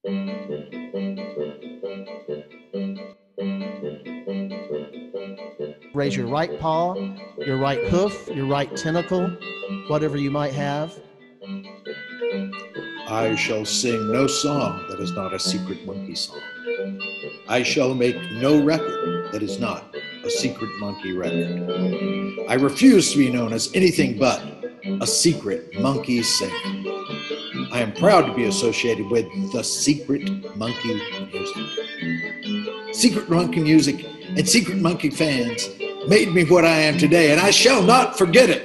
Raise your right paw, your right hoof, your right tentacle, whatever you might have. I shall sing no song that is not a secret monkey song. I shall make no record that is not a secret monkey record. I refuse to be known as anything but a secret monkey singer. I am proud to be associated with the secret monkey music. Secret monkey music and secret monkey fans made me what I am today, and I shall not forget it.